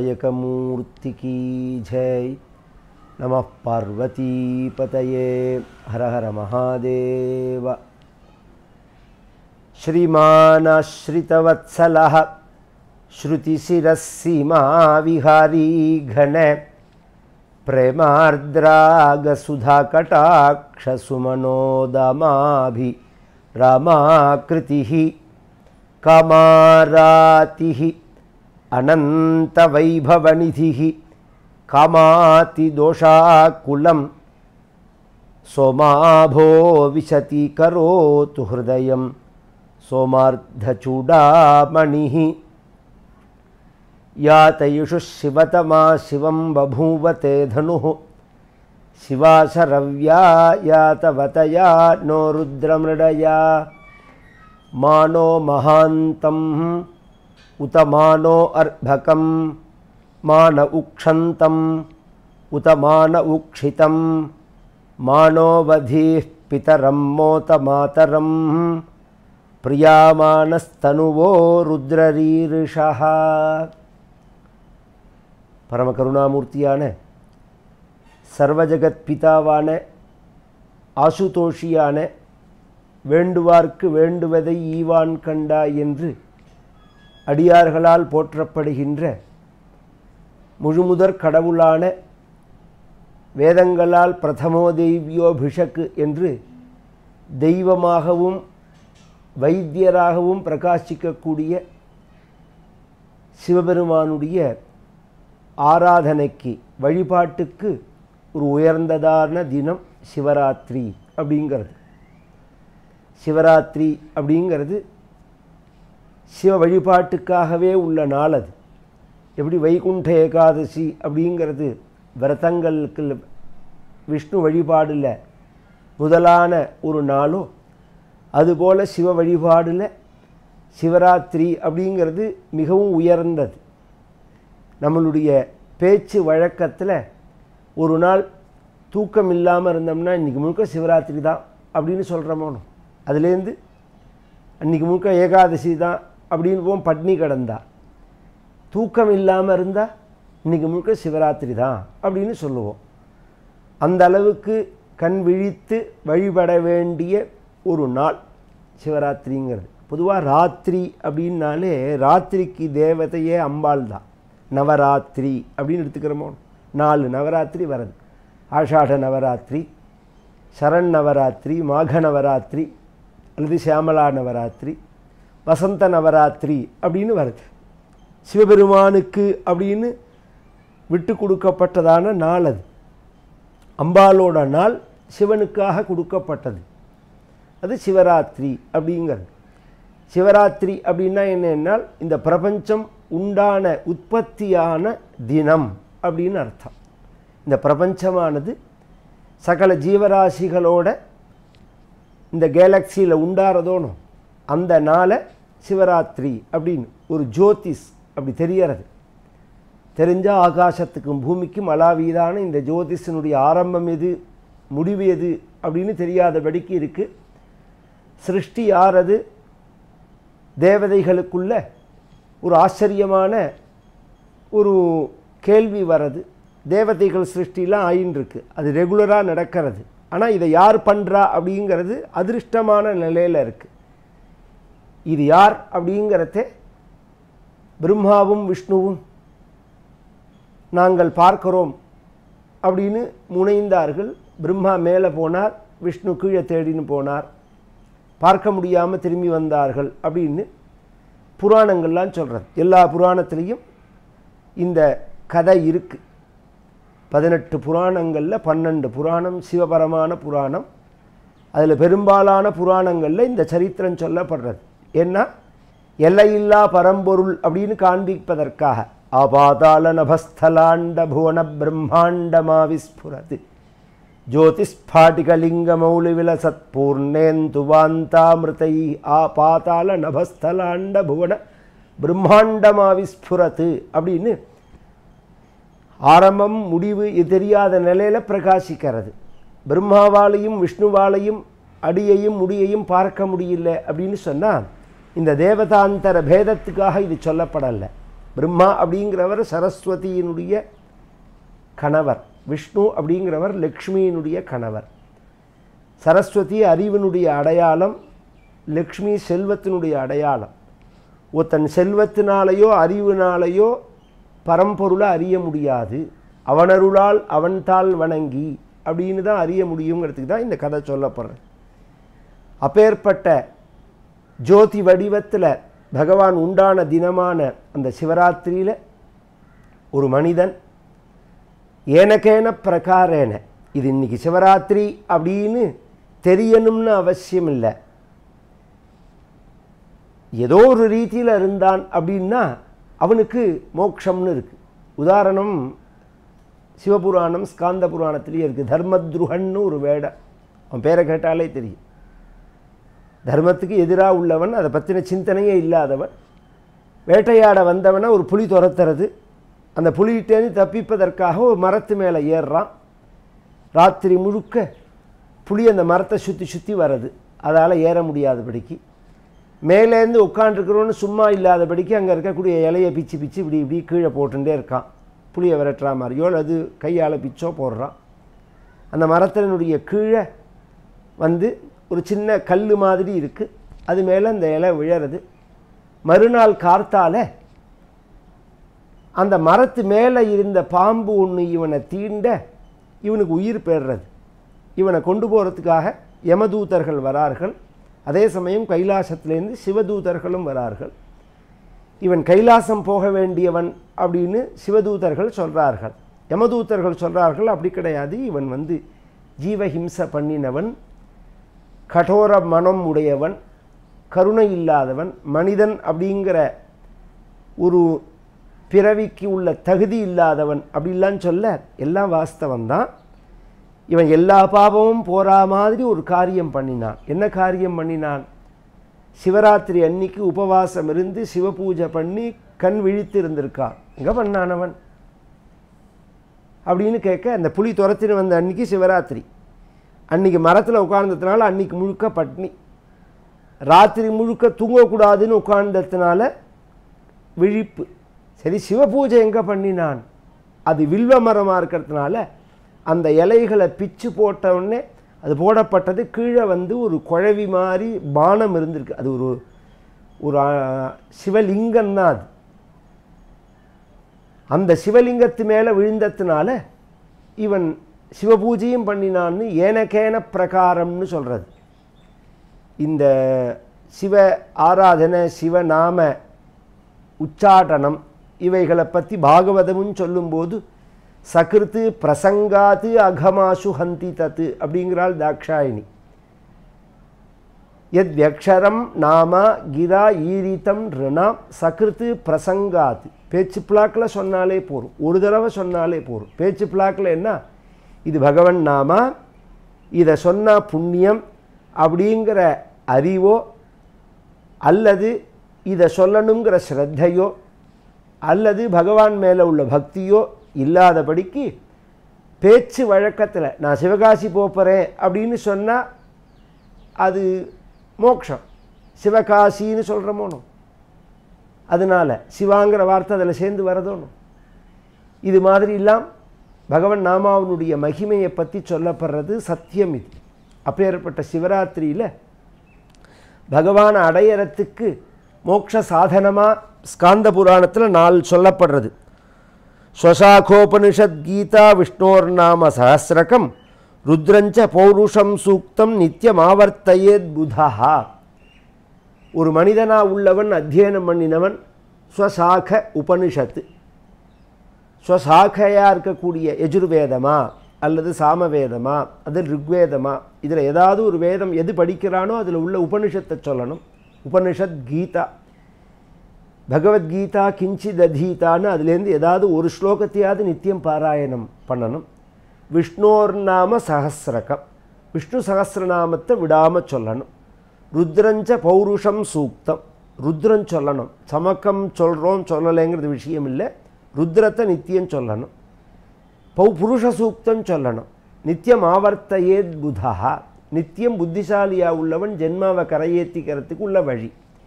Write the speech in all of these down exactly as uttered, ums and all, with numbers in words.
विनायकमूर्ति की जय। नमः पार्वती पतये। हर हर महादेव। श्रीमान श्रितवत्सलः श्रुतिशिरस्सीमा विहारी घन प्रेमार्द्रागसुधाकटाक्षसुमनोदमाभि रामाकृतिः कामारातिः अनन्तवैभवनिधिः कामातिदोषाकुलं सोमाभो विशति करोतु हृदयं सोमार्धचूडामणिः यातयुषु शिवतमा शिवं बभूवते धनुः शिवाशरव्या यातवतया नो रुद्रमृडया मानो महान्तं उत मानो अर्भकं मान उक्षन्तं उत मान उक्षितं मानो वधीः पितरं मोत मातरं प्रियामानस्तनुवो रुद्ररीरिषः। परम करुणामूर्तिயான சர்வஜகத் பிதாவான ஆசுதோஷியான வேண்டுவார்க்கு வேண்டுவதை ஈவான் கண்டாய் என்று அடியார்களால் போற்றப்படுகின்ற முழுமுதற் கடவுளான வேதங்களால் பிரதமோ தெய்வியோ பிஷக்கு என்று தெய்வமாகவும் வைத்தியராகவும் பிரகாசிக்கக்கூடிய சிவபெருமானுடைய ஆராதனைக்கு வழிபாட்டுக்கு ஒரு உயர்ந்ததான தினம் சிவராத்திரி அப்படிங்கிறது. சிவராத்திரி அப்படிங்கிறது சிவ வழிபாட்டுக்காகவே உள்ள நாள். அது எப்படி வைகுண்ட ஏகாதசி அப்படிங்கிறது விரதங்களுக்கு விஷ்ணு வழிபாடில் முதலான ஒரு நாளோ, அதுபோல் சிவ வழிபாடில் சிவராத்திரி அப்படிங்கிறது மிகவும் உயர்ந்தது. நம்மளுடைய பேச்சு வழக்கத்தில் ஒரு நாள் தூக்கம் இல்லாமல் இருந்தோம்னா இன்றைக்கி முழுக்க சிவராத்திரி தான் அப்படின்னு சொல்கிறோமோ, அதுலேருந்து அன்றைக்கி முழுக்க ஏகாதசி தான் அப்படின்னு போவோம். பட்னி கிடந்தா தூக்கம் இல்லாமல் இருந்தால் இன்றைக்கி முழுக்க சிவராத்திரி தான் அப்படின்னு சொல்லுவோம். அந்த அளவுக்கு கண் விழித்து வழிபட வேண்டிய ஒரு நாள் சிவராத்திரிங்கிறது. பொதுவாக ராத்திரி அப்படின்னாலே ராத்திரிக்கு தேவதையே அம்பாள் தான். நவராத்திரி அப்படின்னு எடுத்துக்கிறோமோ, நாலு நவராத்திரி வருது. ஆஷாட நவராத்திரி, சரண் நவராத்திரி, மாக நவராத்திரி அல்லது சியாமலா நவராத்திரி, வசந்த நவராத்திரி அப்படின்னு வருது. சிவபெருமானுக்கு அப்படின்னு விட்டு கொடுக்கப்பட்டதான நாள் அது. அம்பாளோட நாள் சிவனுக்காக கொடுக்கப்பட்டது. அது சிவராத்திரி அப்படிங்கிறது. சிவராத்திரி அப்படின்னா என்னென்னால் இந்த பிரபஞ்சம் உண்டான உற்பத்தியான தினம் அப்படின்னு அர்த்தம். இந்த பிரபஞ்சமானது சகல ஜீவராசிகளோட இந்த கேலக்சியில் உண்டாகிறதோனோ அந்த நாளை சிவராத்திரி அப்படின்னு ஒரு ஜோதிஷ் அப்படி தெரியறது. தெரிஞ்சால் ஆகாசத்துக்கும் பூமிக்கும் அலாவீதான இந்த ஜோதிஷனுடைய ஆரம்பம் எது முடிவு எது அப்படின்னு தெரியாதபடிக்கு இருக்குது. சிருஷ்டி யாரது, தேவதைகளுக்குள்ள ஒரு ஆச்சரியமான ஒரு கேள்வி வர்றது. தேவதைகள் சிருஷ்டிலாம் ஆயின்ருக்கு, அது ரெகுலராக நடக்கிறது. ஆனால் இதை யார் பண்ணுறா அப்படிங்கிறது அதிருஷ்டமான நிலையில் இருக்குது. இது யார் அப்படிங்கிறத பிரம்மாவும் விஷ்ணுவும் நாங்கள் பார்க்கிறோம் அப்படின்னு முனைந்தார்கள். பிரம்மா மேலே போனார், விஷ்ணு கீழே தேடின்னு போனார், பார்க்க முடியாமல் திரும்பி வந்தார்கள் அப்படின்னு புராணங்கள்லாம் சொல்கிறது. எல்லா புராணத்துலேயும் இந்த கதை இருக்குது. பதினெட்டு புராணங்களில் பன்னெண்டு புராணம் சிவபரமான புராணம். அதில் பெரும்பாலான புராணங்களில் இந்த சரித்திரம் சொல்லப்படுறது. ஏன்னா எல்லையில்லா பரம்பொருள் அப்படின்னு காண்பிப்பதற்காக ஆபாதாள நபஸ்தலாண்ட புவன பிரம்மாண்டமாவிஸ்புரது ஜோதிஸ்பாட்டிகலிங்க மௌலி விலசத் பூர்ணேந்துவாந்தாமிருதை ஆபாதாள நபஸ்தலாண்ட புவன பிரம்மாண்டமாவிஸ்புரது அப்படின்னு ஆரம்பம் முடிவு தெரியாத நிலையில் பிரகாசிக்கிறது. பிரம்மாவாலையும் விஷ்ணுவாலையும் அடியையும் முடியையும் பார்க்க முடியல அப்படின்னு சொன்னால் இந்த தேவதாந்தர பேதத்துக்காக இது சொல்லப்படலை. பிரம்மா அப்படிங்கிறவர் சரஸ்வதியினுடைய கணவர், விஷ்ணு அப்படிங்கிறவர் லக்ஷ்மியினுடைய கணவர். சரஸ்வதி அறிவினுடைய அடையாளம், லக்ஷ்மி செல்வத்தினுடைய அடையாளம். ஒருத்தன் செல்வத்தினாலேயோ அறிவினாலேயோ பரம்பொருளை அறிய முடியாது. அவனருளால் அவன் தாள் வணங்கி அப்படின்னு தான் அறிய முடியுங்கிறதுக்கு தான் இந்த கதை சொல்லப்படுறது. அப்பேற்பட்ட ஜோதி வடிவத்தில் பகவான் உண்டான தினமான அந்த சிவராத்திரியில் ஒரு மனிதன் ஏனக்கேன பிரகாரேன, இது இன்னைக்கு சிவராத்திரி அப்படின்னு தெரியணும்னு அவசியம் இல்லை, ஏதோ ஒரு ரீதியில் இருந்தான் அப்படின்னா அவனுக்கு மோட்சம்னு இருக்குது. உதாரணம் சிவபுராணம் ஸ்காந்த புராணத்திலேயே இருக்குது. தர்மத்ருஹன்னு ஒரு வேடம், அவன் பேரை கேட்டாலே தெரியும். தர்மத்துக்கு எதிராக உள்ளவன், அதை பற்றின சிந்தனையே இல்லாதவன், வேட்டையாட வந்தவனை ஒரு புலி துரத்துறது, அந்த புலிகிட்டேருந்து தப்பிப்பதற்காக ஒரு மரத்து மேலே ஏறுறான். ராத்திரி முழுக்க புலி அந்த மரத்தை சுற்றி சுற்றி வர்றது, அதால் ஏற முடியாதபடிக்கு. மேலேருந்து உட்காண்டிருக்கிறோன்னு சும்மா இல்லாதபடிக்கு அங்கே இருக்கக்கூடிய இலையை பிச்சு பிச்சு இப்படி இப்படி கீழே போட்டுட்டே இருக்கான். புளியை விரட்டுற மாதிரியோ அல்லது கையால் பிச்சோ போடுறான். அந்த மரத்தினுடைய கீழே வந்து ஒரு சின்ன கல் மாதிரி இருக்குது, அது மேலே அந்த இலை விழறது. மறுநாள் கார்த்தால அந்த மரத்து மேலே இருந்த பாம்பு ஒன்று இவனை தீண்ட இவனுக்கு உயிர் பெறுறது. இவனை கொண்டு போகிறதுக்காக யமதூதர்கள் வரார்கள். அதே சமயம் கைலாசத்திலேருந்து சிவதூதர்களும் வரார்கள். இவன் கைலாசம் போக வேண்டியவன் அப்படின்னு சிவதூதர்கள் சொல்கிறார்கள். யமதூதர்கள் சொல்கிறார்கள் அப்படி கிடையாது, இவன் வந்து ஜீவஹிம்சை பண்ணினவன், கடோர மனம் உடையவன், கருணை இல்லாதவன், மனிதன் அப்படிங்கிற ஒரு பிறவிக்கு உள்ள தகுதி இல்லாதவன் அப்படிலாம் சொல்ல எல்லாம் வாஸ்தவந்தான். இவன் எல்லா பாவமும் போரா மாதிரி ஒரு காரியம் பண்ணினான். என்ன காரியம் பண்ணினான்? சிவராத்திரி அன்னைக்கு உபவாசம் இருந்து சிவபூஜை பண்ணி கண் விழித்து இருந்திருக்கான். எங்கே பண்ணானவன் அப்படின்னு கேட்க, அந்த புலி துரத்தின்னு வந்த அன்னைக்கு சிவராத்திரி, அன்றைக்கி மரத்தில் உட்கார்ந்ததுனால அன்றைக்கி முழுக்க பட்னி, ராத்திரி முழுக்க தூங்கக்கூடாதுன்னு உட்கார்ந்ததுனால விழிப்பு. சரி, சிவபூஜை எங்கே பண்ணினான்? அது வில்வ மரமாக இருக்கிறதுனால அந்த இலைகளை பிச்சு போட்டவுடனே அது போடப்பட்டது கீழே வந்து ஒரு குழவி மாதிரி பானம் இருந்திருக்கு. அது ஒரு ஒரு சிவலிங்கம் தான். அது அந்த சிவலிங்கத்து மேலே விழுந்ததுனால இவன் சிவபூஜையும் பண்ணினான்னு ஏனக்கேன பிரகாரம்னு சொல்கிறது. இந்த சிவ ஆராதனை, சிவநாம உச்சாடனம் இவைகளை பற்றி பாகவதமும் சொல்லும்போது சகிருத்து பிரசங்காத்து அகமாசு ஹந்தி தத்து அப்படிங்கிறாள் தாக்ஷாயினி. எத் வியக்ஷரம் நாம கிரா ஈரித்தம் ரிணாம் சகிருத்து பிரசங்காத்து. பேச்சு பிளாக்கில் சொன்னாலே போகும், ஒரு தடவை சொன்னாலே போகும். பேச்சு பிளாக்கில் என்ன, இது பகவன் நாமா, இதை சொன்னால் புண்ணியம் அப்படிங்கிற அறிவோ அல்லது இதை சொல்லணுங்கிற ஸ்ரத்தையோ அல்லது பகவான் மேலே உள்ள பக்தியோ இல்லாதபடிக்கு பேச்சு வழக்கத்தில் நான் சிவகாசி போகிறேன் அப்படின்னு சொன்னால் அது மோட்சம். சிவகாசின்னு சொல்கிறோமோனோ, அதனால் சிவாங்கிற வார்த்தை அதில் சேர்ந்து வரதோணும். இது மாதிரி இல்லாம் பகவன் நாமாவினுடைய மகிமையை பற்றி சொல்லப்படுறது சத்தியம். இது அப்பேற்பட்ட சிவராத்திரியில் பகவானை அடையறத்துக்கு மோட்ச சாதனமாக ஸ்காந்த புராணத்தில் நாள் சொல்லப்படுறது. ஸ்வசாகோபனிஷத் கீதா விஷ்ணோர் நாம சஹஸ்ரகம் ருத்ரஞ்ச பௌருஷம் சூக்தம் நித்தியம் ஆவர்த்தையேத் புதா. ஒரு மனிதனாக உள்ளவன் அத்தியனம் பண்ணினவன் ஸ்வசாக உபனிஷத்து, ஸ்வசாகையாக இருக்கக்கூடிய யஜுர்வேதமா அல்லது சாமவேதமா அது ருக்வேதமா, இதில் ஏதாவது ஒரு வேதம் எது படிக்கிறானோ அதில் உள்ள உபனிஷத்தை சொல்லணும். உபனிஷத் கீதா, பகவத்கீதா கிஞ்சித் அதீதான்னு அதுலேருந்து ஏதாவது ஒரு ஸ்லோகத்தையாவது நித்தியம் பாராயணம் பண்ணணும். விஷ்ணோர் நாம சஹஸ்ரகம், விஷ்ணு சஹஸ்ரநாமத்தை விடாமல் சொல்லணும். ருத்ரஞ்ச பௌருஷம் சூக்தம், ருத்ரன் சொல்லணும். சமக்கம் சொல்கிறோம் சொல்லலைங்கிறது விஷயம் இல்லை, ருத்ரத்தை நித்தியம் சொல்லணும். பௌ புருஷ சூக்தம் சொல்லணும். நித்தியம் ஆவர்த்தையேத் புதா, நித்தியம் புத்திசாலியாக உள்ளவன் ஜென்மாவை கரையேற்றிக்கிறதுக்கு உள்ள வழி.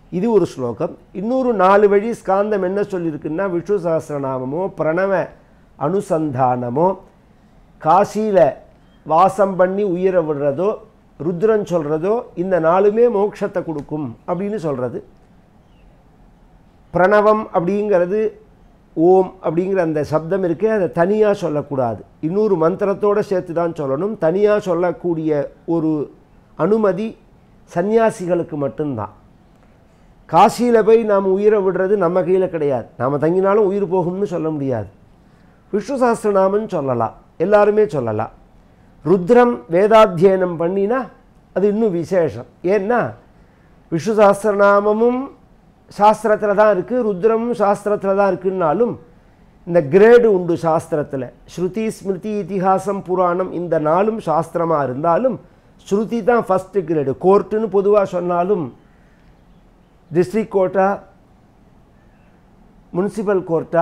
இது ஒரு ஸ்லோகம். இன்னொரு நாலு வழி ஸ்காந்தம் என்ன சொல்லியிருக்குன்னா, விஷ்ணு சஹஸ்ரநாமமோ பிரணவ அனுசந்தானமோ காசியில் வாசம் பண்ணி உயிரை விடுறதோ ருத்ரன் சொல்கிறதோ இந்த நாலுமே மோட்சத்தை கொடுக்கும் அப்படின்னு சொல்கிறது. பிரணவம் அப்படிங்கிறது ஓம் அப்படிங்கிற அந்த சப்தம் இருக்கே, அதை தனியாக சொல்லக்கூடாது, இன்னொரு மந்திரத்தோடு சேர்த்து தான் சொல்லணும். தனியாக சொல்லக்கூடிய ஒரு அனுமதி சன்னியாசிகளுக்கு மட்டும்தான். காசியில் போய் நாம் உயிரை விடுறது நம்ம கையில் கிடையாது. நாம் தங்கினாலும் உயிர் போகும்னு சொல்ல முடியாது. விஷ்ணு சஹஸ்ரநாமம் சொல்லலாம், எல்லாருமே சொல்லலாம். ருத்ரம் வேதாத்தியனம் பண்ணினா அது இன்னும் விசேஷம். ஏன்னா விஷ்ணு சஹஸ்ரநாமமும் சாஸ்திரத்தில் தான் இருக்குது, ருத்ரமும் சாஸ்திரத்தில் தான் இருக்குன்னாலும் இந்த கிரேடு உண்டு சாஸ்திரத்தில். ஸ்ருதி ஸ்மிருதி இதிஹாசம் புராணம் இந்த நாளும் சாஸ்திரமாக இருந்தாலும் ஸ்ருதி தான் ஃபஸ்ட்டு கிரேடு. கோர்ட்டுன்னு பொதுவாக சொன்னாலும் டிஸ்ட்ரிக்ட் கோர்ட்டா முனிசிபல் கோர்ட்டா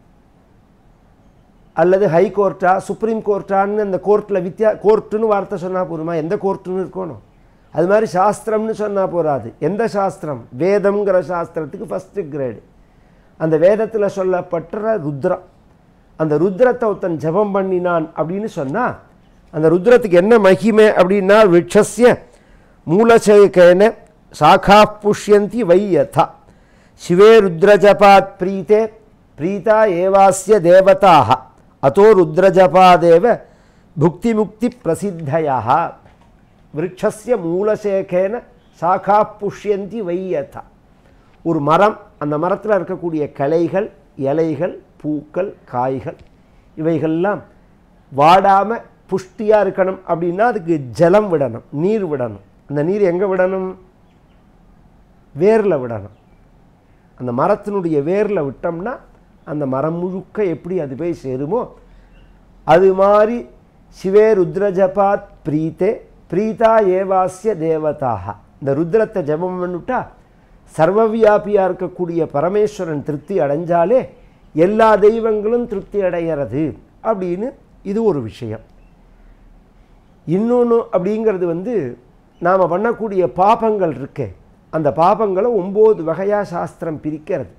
அல்லது ஹை கோர்ட்டா சுப்ரீம் கோர்ட்டான்னு அந்த கோர்ட்டில் வித்தியா கோர்ட்டுன்னு வார்த்தை சொன்னால் போதுமா? எந்த கோர்ட்டுன்னு இருக்கணும்? அது மாதிரி சாஸ்திரம்னு சொன்னால் போகாது. எந்த சாஸ்திரம்? வேதம்ங்கிற சாஸ்திரத்துக்கு ஃபஸ்ட்டு கிரேடு. அந்த வேதத்தில் சொல்லப்பட்ட ருத்ரம், அந்த ருத்ரத்தை ஒருத்தன் ஜபம் பண்ணினான் அப்படின்னு சொன்னால் அந்த ருத்ரத்துக்கு என்ன மகிமை அப்படின்னா, விட்சஸ்ய மூலசேகேன சாகா புஷ்யந்தி வை யதா சிவே ருத்ரஜபாத் பிரீத்தே பிரீதா ஏவாஸ்ய தேவதாக அதோ ருத்ரஜபாதேவ புக்தி முக்தி பிரசித்தயா விருட்சஸ்ய மூலசேகேன சாகா புஷ்யந்தி வை யதா. ஒரு மரம், அந்த மரத்தில் இருக்கக்கூடிய கிளைகள், இலைகள், பூக்கள், காய்கள் இவைகள்லாம் வாடாமல் புஷ்டியாக இருக்கணும் அப்படின்னா அதுக்கு ஜலம் விடணும், நீர் விடணும். அந்த நீர் எங்கே விடணும்? வேரில் விடணும். அந்த மரத்தினுடைய வேரில் விட்டோம்னா அந்த மரம் முழுக்க எப்படி அது போய் சேருமோ அது மாதிரி சிவே ருத்ரஜபாத் பிரீத்தே பிரீதா ஏவாஸ்ய தேவதாக. இந்த ருத்ரத்தை ஜபம் பண்ணிவிட்டா சர்வவியாபியாக இருக்கக்கூடிய பரமேஸ்வரன் திருப்தி அடைஞ்சாலே எல்லா தெய்வங்களும் திருப்தி அடைகிறது அப்படின்னு இது ஒரு விஷயம். இன்னொன்று அப்படிங்கிறது வந்து நாம் பண்ணக்கூடிய பாபங்கள் இருக்கே, அந்த பாபங்களை ஒம்பது வகையாக சாஸ்திரம் பிரிக்கிறது.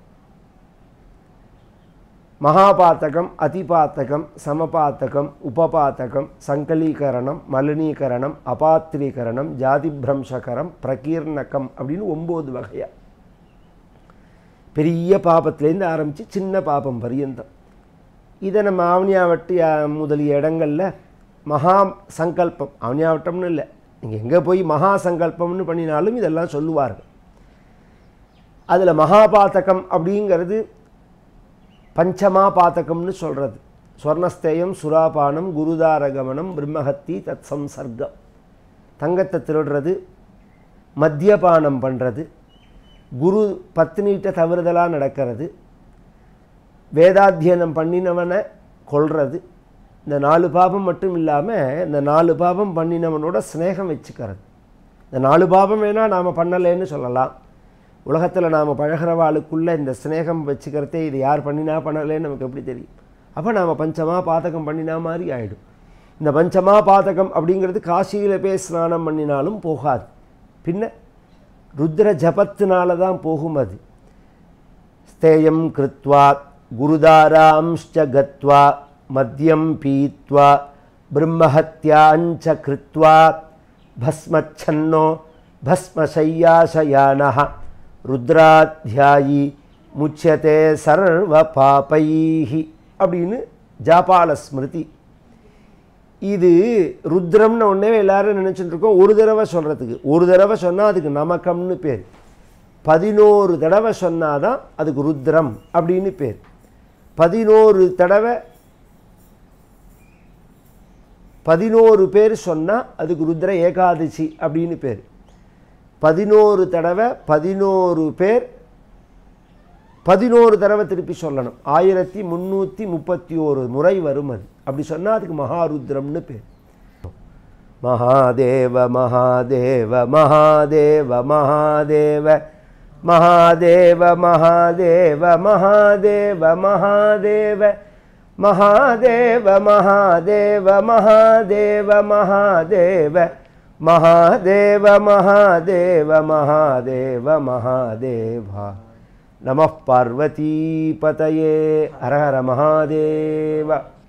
மகாபாத்தகம், அதிபாத்தகம், சமபாத்தகம், உபபாத்தகம், சங்கலீகரணம், மலினீகரணம், அபாத்திரீகரணம், ஜாதிபிரம்சகரம், பிரகீர்ணகம் அப்படின்னு ஒம்பது வகையாக. பெரிய பாபத்திலேருந்து ஆரம்பித்து சின்ன பாபம் பரியந்தம். இதை நம்ம ஆவணியாவட்டி முதலிய இடங்களில் மகா சங்கல்பம், ஆவணியாவட்டம்னு இல்லை, நீங்கள் எங்கே போய் மகா சங்கல்பம்னு பண்ணினாலும் இதெல்லாம் சொல்லுவார்கள். அதில் மகாபாத்தகம் அப்படிங்கிறது பஞ்சமா பாத்தகம்னு சொல்கிறது. ஸ்வர்ணஸ்தேயம், சுராபானம், குருதாரகமனம், பிரம்மஹத்தி, தத் சம்சர்க்கம், தங்கத்தை திருடுறது, மத்தியபானம் பண்ணுறது, குரு பத்னிகிட்ட தவறுதலாக நடக்கிறது, வேதாத்தியனம் பண்ணினவனை கொல்றது. இந்த நாலு பாபம் மட்டும் இல்லாமல் இந்த நாலு பாபம் பண்ணினவனோட ஸ்நேகம் வச்சுக்கிறது. இந்த நாலு பாபம் வேணால் நாம் பண்ணலைன்னு சொல்லலாம். உலகத்தில் நாம் பழகிறவாளுக்குள்ளே இந்த ஸ்நேகம் வச்சுக்கிறதே இது யார் பண்ணினா பண்ணலேன்னு நமக்கு எப்படி தெரியும்? அப்போ நாம் பஞ்சமா பாதகம் பண்ணினா மாதிரி ஆகிடும். இந்த பஞ்சமா பாதகம் அப்படிங்கிறது காசியில் போய் ஸ்நானம் பண்ணினாலும் போகாது, பின்ன ருத்ர ஜபத்தினால தான் போகும். அது ஸ்தேயம் கிருத்வா குருதாராம்ச்ச கத்வா மத்யம் பீத்வா பிரம்மஹத்யாஞ்ச கிருத்வா பஸ்மச்சன்னோ பஸ்மசையாசயானஹ ருத்ராத்யாயி முச்சதே சர்வ பாபைஹி அப்படின்னு ஜாபால ஸ்மிருதி. இது ருத்ரம்னு ஒன்றே எல்லாரும் நினச்சிட்டு இருக்கோம். ஒரு தடவை சொல்கிறதுக்கு, ஒரு தடவை சொன்னால் அதுக்கு நமக்கம்னு பேர். பதினோரு தடவை சொன்னால் தான் அதுக்கு ருத்ரம் அப்படின்னு பேர். பதினோரு தடவை பதினோரு பேர் சொன்னால் அதுக்கு ருத்ர ஏகாதசி அப்படின்னு பேர். பதினோரு தடவை பதினோரு பேர் பதினோரு தடவை திருப்பி சொல்லணும். ஆயிரத்தி முந்நூற்றி முப்பத்தி ஓரு முறை வரும் அது. அப்படி சொன்னால் அதுக்கு மகாருத்ரம்னு பேர். மகாதேவ மகாதேவ மகாதேவ மகாதேவ மகாதேவ மகாதேவ மகாதேவ மகாதேவ மகாதேவ மகாதேவ மகாதேவ மகாதேவ மகாதேவ மகாதேவ மகாதேவ மகாதேவா. நம பார்வதி பதயே. ஹர ஹர மகாதேவ.